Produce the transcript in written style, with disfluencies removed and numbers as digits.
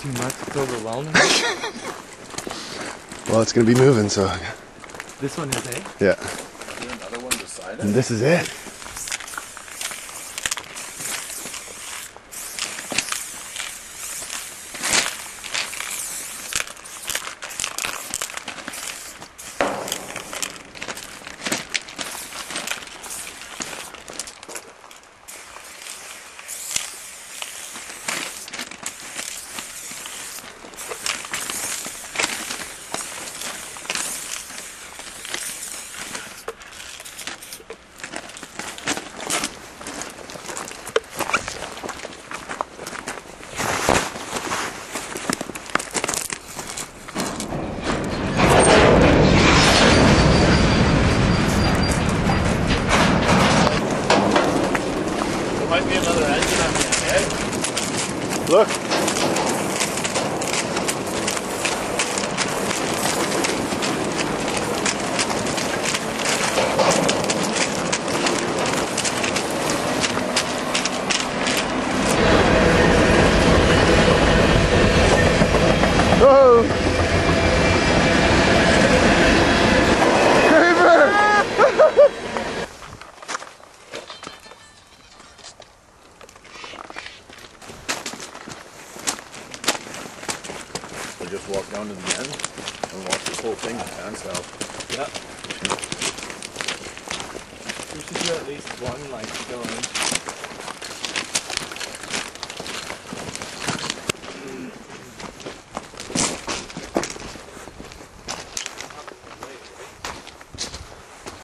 too much, it's overwhelming. Well, it's gonna be moving, so. This one is, eh? Yeah. Is there another one beside it? And this is it. Might be another engine on the head. Look. Oh! Craver! We'll just walk down to the end and watch this whole thing pan style. Yeah. We should do at least one, like, going.